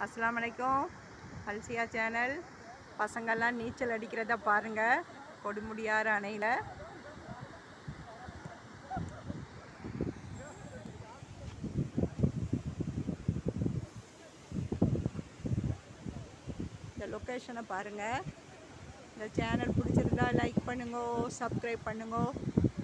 अस्सलाम वालेकुम அல்சியா சேனல். பசங்கள்லாம் நீச்சல் அடிக்கிறத பாருங்கள். கொடுமுடியாறு அணையில் இந்த லொக்கேஷனை பாருங்கள். இந்த சேனல் பிடிச்சிருந்தா லைக் பண்ணுங்க, சப்ஸ்கிரைப் பண்ணுங்க.